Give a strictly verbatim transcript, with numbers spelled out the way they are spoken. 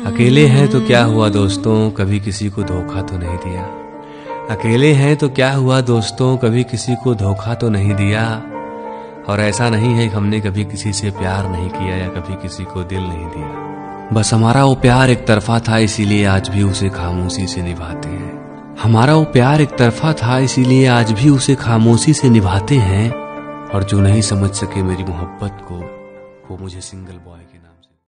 अकेले हैं तो क्या हुआ दोस्तों, कभी किसी को धोखा तो नहीं दिया। अकेले हैं तो क्या हुआ दोस्तों, कभी किसी को धोखा तो नहीं दिया। और ऐसा नहीं है कि हमने कभी किसी से प्यार नहीं किया या कभी किसी को दिल नहीं दिया। बस हमारा वो प्यार एक तरफा था, इसीलिए आज भी उसे खामोशी से निभाते हैं। हमारा वो प्यार एक तरफा था, इसीलिए आज भी उसे खामोशी से निभाते हैं। और जो नहीं समझ सके मेरी मोहब्बत को, वो मुझे सिंगल बॉय के